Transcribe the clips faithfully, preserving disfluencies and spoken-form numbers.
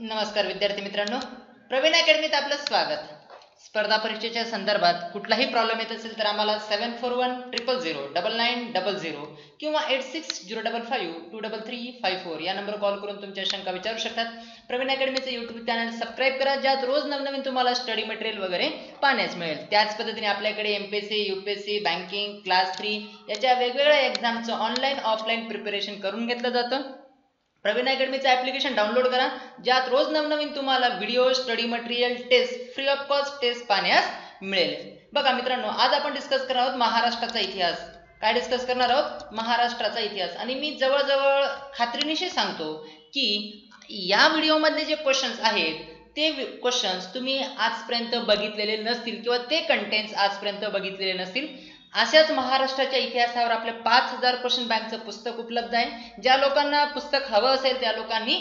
नमस्कार विद्यार्थी मित्रांनो, प्रवीण अकॅडमीत आपलं स्वागत. स्पर्धा परीक्षेच्या संदर्भात कुठलाही प्रॉब्लेम येत असेल तर आम्हाला seven four one triple zero double nine double zero किंवा eight six zero double five two double three five four या नंबर कॉल करून तुमच्या शंका विचारू शकतात. प्रवीण अकॅडमीचं यूट्यूब चॅनल सबस्क्राईब करा, ज्यात रोज नवनवीन तुम्हाला स्टडी मटेरियल वगैरे पाहण्यास मिळेल. त्याच पद्धतीने आपल्याकडे MPSC, UPSC, banking, class three याच्या वेगवेगळ्या एक्झामचं ऑनलाईन ऑफलाईन प्रिपरेशन करून घेतलं जातं. प्रवीण अकॅडमीचं ॲप्लिकेशन डाउनलोड करा, ज्यात रोज नवनवीन तुम्हाला video, study material, test free of cost test पाहण्यास मिळेल. बघा मित्रांनो, आज आपण डिस्कस करणार आहोत महाराष्ट्राचा इतिहास. काय डिस्कस करणार आहोत? महाराष्ट्राचा इतिहास. आणि मी जवळजवळ खात्रीनिशी सांगतो की या व्हिडिओमधले जे क्वेश्चन्स आहेत ते क्वेश्चन्स तुम्ही आजपर्यंत बघितलेले नसतील किंवा ते कंटेंट्स आजपर्यंत बघितलेले नसतील. अशाच महाराष्ट्राच्या इतिहासावर आपल्या पाच हजार क्वेश्चन बँकचं पुस्तक उपलब्ध आहे. ज्या लोकांना पुस्तक हवं असेल त्या लोकांनी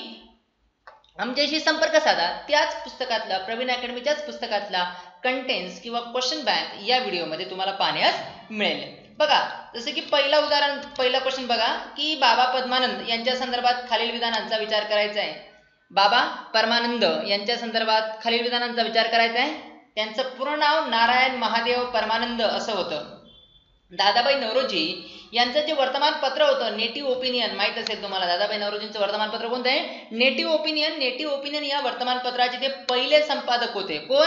आमच्याशी संपर्क साधा. त्याच पुस्तकातला, प्रवीण अकॅडमीच्याच पुस्तकातला कंटेंट्स किंवा क्वेश्चन बँक या व्हिडिओमध्ये तुम्हाला पाहण्यास मिळेल. बघा, जसं की पहिला उदाहरण, पहिला क्वेश्चन बघा की बाबा पद्मानंद यांच्या संदर्भात खालील विधानांचा विचार करायचा आहे. बाबा परमानंद यांच्या संदर्भात खालील विधानांचा विचार करायचा आहे. त्यांचं पूर्ण नाव नारायण महादेव परमानंद असं होतं. दादाबाई नौरोजी यांचं जे वर्तमानपत्र होतं नेटिव्ह ओपिनियन, माहित असेल तुम्हाला दादाबाई नौरोजींचं वर्तमानपत्र कोणतं आहे? Native opinion. नेटिव्ह ओपिनियन या वर्तमानपत्राचे ते पहिले संपादक होते. कोण?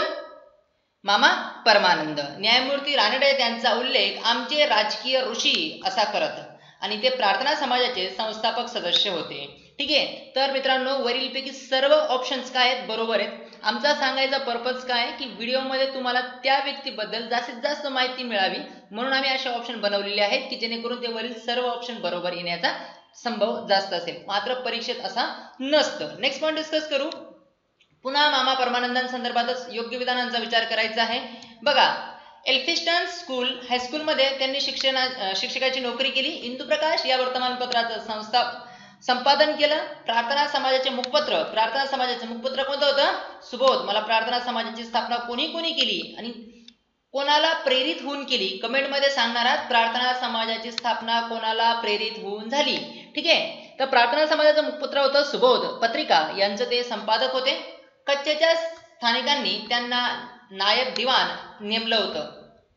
मामा परमानंद. न्यायमूर्ती रानडे यांचा उल्लेख आमचे राजकीय ऋषी असा करत आणि ते प्रार्थना समाजाचे संस्थापक सदस्य होते. ठीक आहे. तर मित्रांनो, वरीलपैकी सर्व ऑप्शन्स काय आहेत? बरोबर आहेत. आमचा सांगायचा पर्पज काय की व्हिडिओमध्ये तुम्हाला त्या व्यक्तीबद्दल जास्तीत जास्त माहिती मिळावी, म्हणून आम्ही असे ऑप्शन बनवलेले आहेत की जेणेकरून ते वरील सर्व ऑप्शन बरोबर येण्याचा संभव जास्त असेल. मात्र परीक्षेत असा नसतं. नेक्स्ट पॉईंट डिस्कस करू. पुन्हा मामा परमानंदांसंदर्भातच योग्य विधानांचा विचार करायचा आहे. बघा, एल्फिस्टन स्कूल हायस्कूलमध्ये त्यांनी शिक्षणा शिक्षकाची नोकरी केली. इंदुप्रकाश या वर्तमानपत्राचं संस्था संपादन केलं. प्रार्थना समाजाचे मुखपत्र, प्रार्थना समाजाचे मुखपत्र कोणतं होतं? सुबोध. मला प्रार्थना समाजाची स्थापना कोणी कोणी केली आणि कोणाला प्रेरित होऊन केली? कमेंटमध्ये सांगणार आहात प्रार्थना समाजाची स्थापना कोणाला प्रेरित होऊन झाली. ठीक आहे. तर प्रार्थना समाजाचं मुखपत्र होतं सुबोध. पत्रिका यांचं ते संपादक होते. कच्छच्या स्थानिकांनी त्यांना नायब दिवाण नेमलं होतं.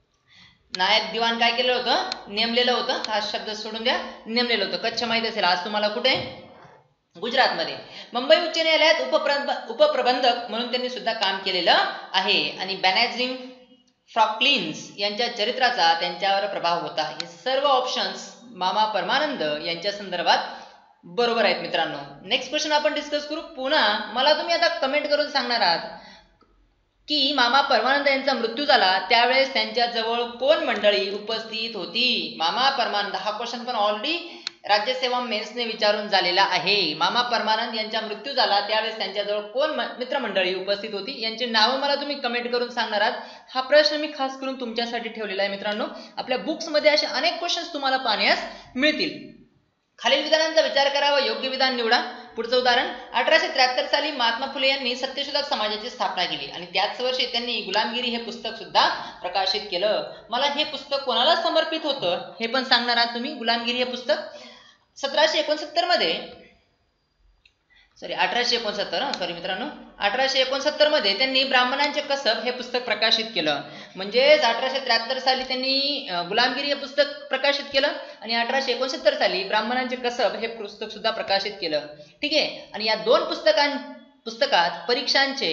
नायब दिवाण काय केलं होतं? नेमलेलं होतं. हा शब्द सोडून द्या, नेमलेलं होतं. कच्छ माहित असेल आज तुम्हाला कुठे? गुजरातमध्ये. मुंबई उच्च न्यायालयात उपप्र उपप्रबंधक म्हणून त्यांनी सुद्धा काम केलेलं आहे. आणि बेनॅझिम फ्रँकलिन यांच्या चरित्राचा त्यांच्यावर प्रभाव होता. हे सर्व ऑप्शन्स मामा परमानंद यांच्या संदर्भात बरोबर आहेत मित्रांनो. नेक्स्ट क्वेश्चन आपण डिस्कस करू. पुन्हा मला तुम्ही आता कमेंट करून सांगणार आहात की मामा परमानंद यांचा मृत्यू झाला त्यावेळेस त्यांच्या जवळ कोण मंडळी उपस्थित होती? मामा परमानंद, हा क्वेश्चन पण ऑलरेडी राज्यसेवा मेन्सने विचारून झालेला आहे. मामा परमानंद यांचा मृत्यू झाला त्यावेळेस त्यांच्याजवळ कोण मित्रमंडळी उपस्थित होती? यांची नावं मला तुम्ही कमेंट करून सांगणार आहात. हा प्रश्न मी खास करून तुमच्यासाठी ठेवलेला आहे मित्रांनो. आपल्या बुक्समध्ये असे अनेक क्वेश्चन्स तुम्हाला पाहण्यास मिळतील. खालील विधानांचा विचार करा व योग्य विधान निवडा. पुढचं उदाहरण, अठराशे त्र्याहत्तर साली महात्मा फुले यांनी सत्यशोधक समाजाची स्थापना केली आणि त्याच वर्षी त्यांनी गुलामगिरी हे पुस्तक सुद्धा प्रकाशित केलं. मला हे पुस्तक कोणाला समर्पित होतं हे पण सांगणार आहात तुम्ही. गुलामगिरी हे पुस्तक सतराशे एकोणसत्तर मध्ये सॉरी अठराशे एकोणसत्तर सॉरी मित्रांनो अठराशे एकोणसत्तर मध्ये त्यांनी ब्राह्मणांचे कसब हे पुस्तक प्रकाशित केलं. म्हणजेच अठराशे त्र्याहत्तर साली त्यांनी गुलामगिरी हे पुस्तक प्रकाशित केलं आणि अठराशे एकोणसत्तर साली ब्राह्मणांचे कसब हे पुस्तक सुद्धा प्रकाशित केलं. ठीक आहे. आणि या दोन पुस्तकां पुस्तकात परीक्षांचे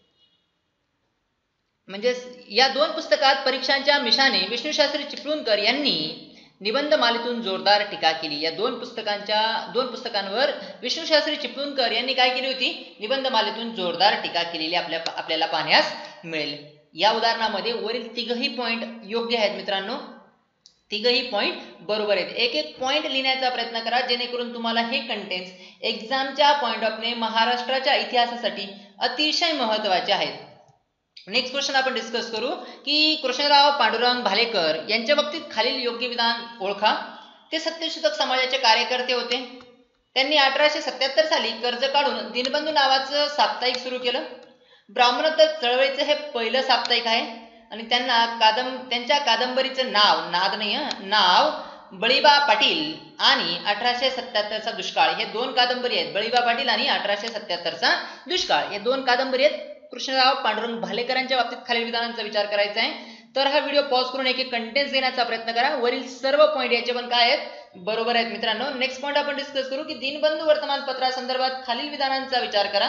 म्हणजे या दोन पुस्तकात परीक्षांच्या मिशाने विष्णुशास्त्री चिपळूणकर यांनी निबंध मालेतून जोरदार टीका केली. या दोन पुस्तकांच्या दोन पुस्तकांवर विष्णुशास्त्री चिपळूणकर यांनी काय केली होती? निबंध मालेतून जोरदार टीका केलेली आपल्या आपल्याला पाहण्यास मिळेल. या उदाहरणामध्ये वरील तिघही पॉइंट योग्य आहेत मित्रांनो. तिघही पॉइंट बरोबर आहेत. एक एक पॉइंट लिहिण्याचा प्रयत्न करा जेणेकरून तुम्हाला हे कंटेंट्स एक्झामच्या पॉइंट ऑफने महाराष्ट्राच्या इतिहासासाठी अतिशय महत्त्वाचे आहेत. नेक्स्ट क्वेश्चन आपण डिस्कस करू की कृष्णराव पांडुरंग भालेकर यांच्या बाबतीत खालील योग्य विधान ओळखा. ते सत्यशोधक समाजाचे कार्यकर्ते होते. त्यांनी अठराशे सत्याहत्तर साली कर्ज काढून दीनबंधू नावाचं साप्ताहिक सुरू केलं. ब्राह्मणोत्तर चळवळीचं हे पहिलं साप्ताहिक आहे आणि त्यांना कादंब त्यांच्या कादंबरीचं नाव नाद नाही नाव बळीबा पाटील आणि अठराशे सत्याहत्तरचा दुष्काळ हे दोन कादंबरी आहेत. बळीबा पाटील आणि अठराशे सत्याहत्तरचा दुष्काळ हे दोन कादंबरी आहेत. कृष्णराव पांडुरंग भालेकरांच्या बाबतीत खालील विधानांचा विचार करायचा आहे. तर हा व्हिडिओ पॉज करून एक एक कंटेंट्स देण्याचा प्रयत्न करा. वरील सर्व पॉईंट याचे पण काय आहेत, बरोबर आहेत मित्रांनो. नेक्स्ट पॉईंट आपण डिस्कस करू की दीनबंधू वर्तमानपत्रासंदर्भात खालील विधानांचा विचार करा.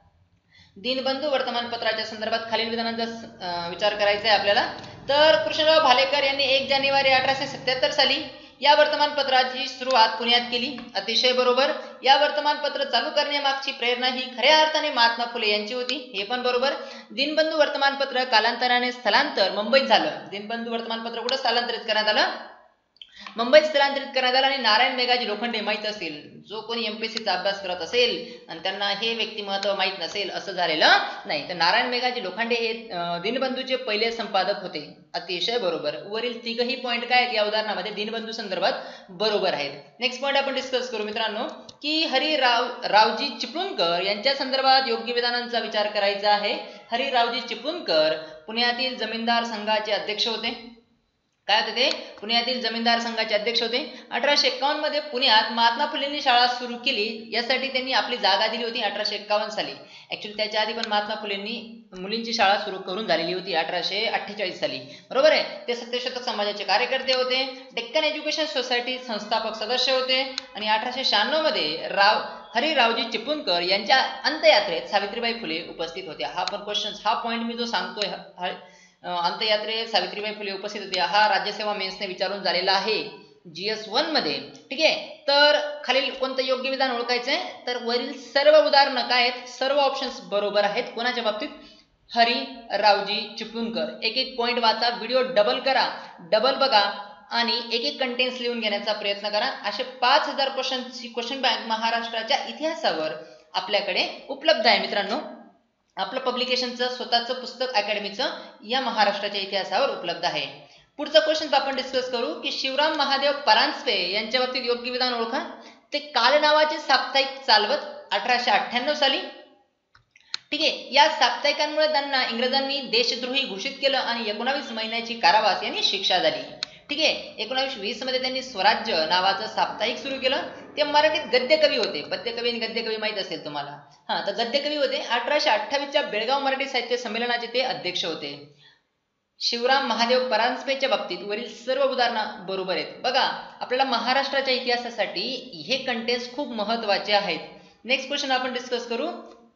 दीनबंधू वर्तमानपत्राच्या संदर्भात खालील विधानांचा विचार करायचा आहे आपल्याला. तर कृष्णराव भालेकर यांनी एक जानेवारी अठराशे सत्याहत्तर साली या वर्तमानपत्राची सुरुवात पुण्यात केली. अतिशय बरोबर. या वर्तमानपत्र चालू करण्यामागची प्रेरणा ही खऱ्या अर्थाने महात्मा फुले यांची होती. हे पण बरोबर. दीनबंधू वर्तमानपत्र कालांतराने स्थलांतर मुंबईत झालं. दीनबंधू वर्तमानपत्र कुठं स्थलांतरित करण्यात आलं, मुंबईत स्थलांतरित करण्यात आलं. आणि नारायण मेघाजी लोखंडे माहित असेल, जो कोणी एमपीएससीचा अभ्यास करत असेल आणि त्यांना हे व्यक्तिमत्व माहित नसेल असं झालेलं नाही. तर नारायण मेघाजी लोखंडे हे दीनबंधूचे पहिले संपादक होते. अतिशय बरोबर. वरील तिघही पॉईंट काय आहेत या उदाहरणामध्ये दीनबंधू संदर्भात बरोबर आहेत. नेक्स्ट पॉईंट आपण डिस्कस करू मित्रांनो की हरिराव रावजी चिपळूणकर यांच्या संदर्भात योग्य विधानांचा विचार करायचा आहे. हरिरावजी चिपळूणकर पुण्यातील जमीनदार संघाचे अध्यक्ष होते. काय होते ते, पुण्यातील जमीनदार संघाचे अध्यक्ष होते. अठराशे एक्कावन्न मध्ये पुण्यात महात्मा फुलेंनी शाळा सुरू केली. यासाठी त्यांनी आपली जागा दिली होती अठराशे एक्कावन्न साली. ऍक्च्युली त्याच्या आधी पण महात्मा फुलेंनी मुलींची शाळा सुरू करून झालेली होती अठराशे अठ्ठेचाळीस साली. बरोबर आहे. ते सत्यशोधक समाजाचे कार्यकर्ते होते. डेक्कन एज्युकेशन सोसायटी संस्थापक सदस्य होते. आणि अठराशे शहाण्णव मध्ये राव हरिरावजी चिपळूणकर यांच्या अंत्ययात्रेत सावित्रीबाई फुले उपस्थित होत्या. हा पण क्वेश्चन, हा पॉईंट मी जो सांगतोय अंत्ययात्रेत सावित्रीबाई फुले उपस्थित होते, हा राज्यसेवा मेन्सने विचारून झालेला आहे जीएस वन मध्ये. ठीक आहे. तर खालील कोणतं योग्य विधान ओळखायचंय, तर वरील सर्व उदाहरणं काय आहेत, सर्व ऑप्शन्स बरोबर आहेत. कोणाच्या बाबतीत, हरिरावजी चिपळूणकर. एक एक पॉईंट वाचा, व्हिडिओ डबल करा, डबल बघा आणि एक एक कंटेंट्स लिहून घेण्याचा प्रयत्न करा. असे पाच हजार क्वेश्चनची क्वेश्चन बँक महाराष्ट्राच्या इतिहासावर आपल्याकडे उपलब्ध आहे मित्रांनो. आपलं पब्लिकेशनचं स्वतःचं पुस्तक अकॅडमीचं या महाराष्ट्राच्या इतिहासावर उपलब्ध आहे. पुढचा क्वेश्चन आपण डिस्कस करू की शिवराम महादेव परांजपे यांच्या बाबतीत योग्य विधान ओळखा. ते काल नावाचे साप्ताहिक चालवत अठराशे अठ्ठ्याण्णव साली. ठीक आहे. या साप्ताहिकांमुळे त्यांना इंग्रजांनी देशद्रोही घोषित केलं आणि एकोणावीस महिन्याची कारावास यांनी शिक्षा झाली. ठीक आहे. एकोणावीसशे वीस मध्ये त्यांनी स्वराज्य नावाचं साप्ताहिक सुरू केलं. ते मराठीत गद्यकवी होते. पद्यकवी आणि गद्यकवी माहित असेल तुम्हाला. हा, तर गद्यकवी होते. अठराशे अठ्ठावीसच्या बेळगाव मराठी साहित्य संमेलनाचे ते अध्यक्ष होते. शिवराम महादेव परांजपेच्या बाबतीत वरील सर्व उदाहरणं बरोबर आहेत. बघा, आपल्याला महाराष्ट्राच्या इतिहासासाठी हे कंटेंट्स खूप महत्वाचे आहेत. नेक्स्ट क्वेश्चन आपण डिस्कस करू.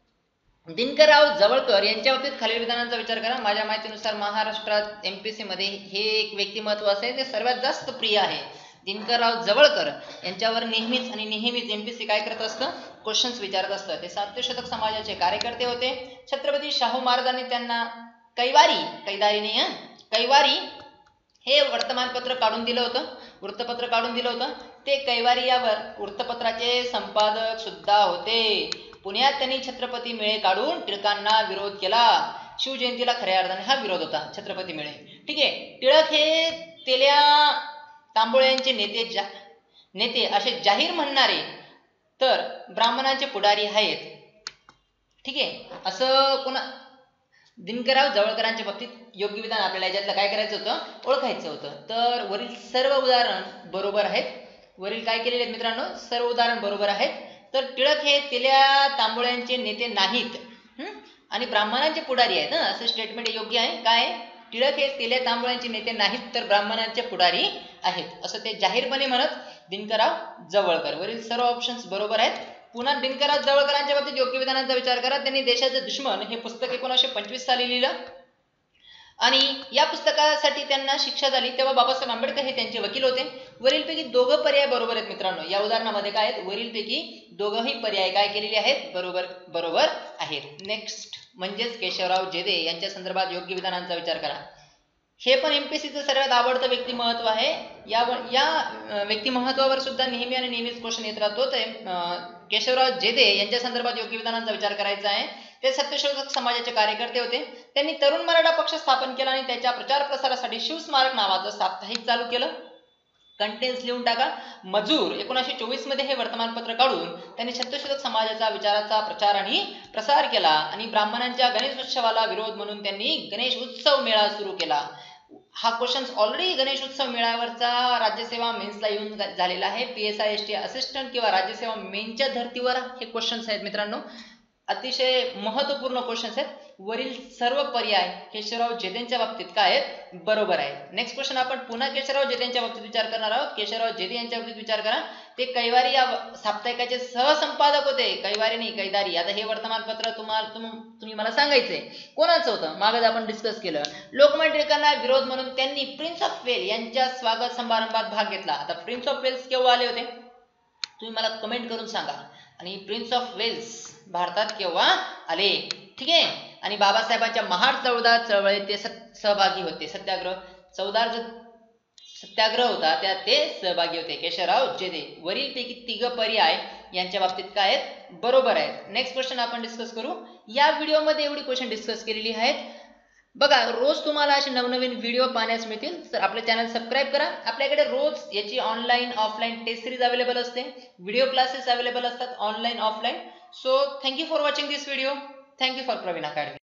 दिनकरराव जवळकर यांच्या बाबतीत खालील विधानांचा विचार करा. माझ्या माहितीनुसार महाराष्ट्रात एमपीएससी मध्ये हे एक व्यक्तिमत्व असेल ते सर्वात जास्त प्रिय आहे. दिनकरराव जवळकर यांच्यावर नेहमीच आणि नेहमीच एमपीएससी काय करत असतं, क्वेश्चन्स विचारत असतं. ते सत्यशोधक समाजाचे कार्यकर्ते होते. छत्रपती शाहू महाराजांनी त्यांना कैवारी, कैदारी नाही हं, कैवारी हे वर्तमानपत्र काढून दिलं होतं, वृत्तपत्र काढून दिलं होतं. ते कैवारी यावर वृत्तपत्राचे संपादक सुद्धा होते. पुण्यात त्यांनी छत्रपती मेळे काढून टिळकांना विरोध केला. शिवजयंतीला खऱ्या अर्थाने हा विरोध होता, छत्रपती मेळे. ठीक आहे. टिळक हे तेल्या तांबोळ्यांचे नेते जा नेते असे जाहीर म्हणणारे तर ब्राह्मणांचे पुढारी आहेत. ठीक आहे. असं कोणा दिनकरराव जवळकरांच्या बाबतीत योग्य विधान आपल्याला याच्यातलं काय करायचं होतं, ओळखायचं होतं. तर वरील सर्व उदाहरण बरोबर आहेत. वरील काय केलेले आहेत मित्रांनो, सर्व उदाहरण बरोबर आहेत. तर टिळक हे तेल्या तांबोळ्यांचे नेते नाहीत आणि ब्राह्मणांचे पुढारी आहेत. असं स्टेटमेंट योग्य आहे. काय, टिळक हे तेल्या तांबोळ्यांचे नेते नाहीत तर ब्राह्मणांचे पुढारी आहेत असं ते जाहीरपणे म्हणत दिनकरराव जवळकर. वरील सर्व ऑप्शन्स बरोबर आहेत. पुन्हा दिनकरराव जवळकरांच्या बाबतीत योग्य विधानांचा विचार करा. त्यांनी देशाचे दुश्मन हे पुस्तक एकोणीसशे पंचवीस साली लिहिलं आणि या पुस्तकासाठी त्यांना शिक्षा झाली. तेव्हा बाबासाहेब आंबेडकर हे त्यांचे वकील होते. वरीलपैकी दोघं पर्याय बरोबर आहेत मित्रांनो. या उदाहरणामध्ये काय आहेत, वरीलपैकी दोघंही पर्याय काय केलेले आहेत, बरोबर बरोबर आहेत. नेक्स्ट म्हणजेच केशवराव जेधे यांच्या संदर्भात योग्य विधानांचा विचार करा. हे पण एमपीएससीचं सर्वात आवडतं व्यक्तिमत्व आहे. या या व्यक्तिमत्वावर सुद्धा नेहमी आणि नेहमीच क्वेश्चन येत राहतो. केशवराव जेधे यांच्या संदर्भात योग्य विधानांचा विचार करायचा आहे. ते सत्यशोधक समाजाचे कार्यकर्ते होते. त्यांनी तरुण मराठा पक्ष स्थापन केला आणि त्याच्या प्रचार प्रसारासाठी शिवस्मारक नावाचं साप्ताहिक चालू केलं. कंटेन्स लिहून टाका. मजूर एकोणीसशे चोवीस मध्ये हे वर्तमानपत्र काढून त्यांनी सत्यशोधक समाजाचा विचाराचा प्रचार आणि प्रसार केला आणि ब्राह्मणांच्या गणेश उत्सवाला विरोध म्हणून त्यांनी गणेश उत्सव मेळा सुरू केला. हा क्वेश्चन ऑलरेडी गणेश उत्सव मेळाव्यावरचा राज्यसेवा मेन्सला येऊन झालेला आहे. P S I S T assistant किंवा राज्यसेवा मेनच्या धर्तीवर हे क्वेश्चन्स आहेत मित्रांनो. अतिशय महत्वपूर्ण क्वेश्चन्स आहेत. वरील सर्व पर्याय केशवराव जेधेंच्या बाबतीत काय आहेत? बरोबर आहे. नेक्स्ट क्वेश्चन आपण पुन्हा केशवराव जेधे यांच्या बाबतीत विचार करणार आहोत. केशवराव जेधे यांच्या बाबतीत विचार करा. ते कैवारी या साप्ताहिकाचे सहसंपादक होते. कैवारी नाही, कैदारी. आता हे वर्तमानपत्र तुम्हाला तुम्ही मला सांगायचंय कोणाचं होतं. मागच आपण डिस्कस केलं. लोकमान्य टिळकांना विरोध म्हणून त्यांनी प्रिन्स ऑफ वेल यांच्या स्वागत समारंभात भाग घेतला. आता प्रिन्स ऑफ वेल्स केव्हा आले होते तुम्ही मला कमेंट करून सांगा. आणि प्रिन्स ऑफ वेल्स भारतात केव्हा आले? ठीक आहे. आणि बाबासाहेबांच्या महाड चौदार चळवळीत ते सहभागी होते. सत्याग्रह चौदार जो सत्याग्रह होता त्यात ते सहभागी होते. केशवराव जेधे. वरील पैकी तिघ पर्याय यांच्या बाबतीत काय आहेत? बरोबर आहेत. नेक्स्ट क्वेश्चन आपण डिस्कस करू. या व्हिडिओमध्ये एवढी क्वेश्चन डिस्कस केलेली आहेत. बघा रोज तुम्हाला असे नवनवीन व्हिडिओ पाहण्यास मिळतील. तर आपले चॅनल सबस्क्राईब करा. आपल्याकडे रोज याची online offline test series available असते. व्हिडिओ क्लासेस अवेलेबल असतात online offline. So thank you for watching this video. Thank you for Praveen academy.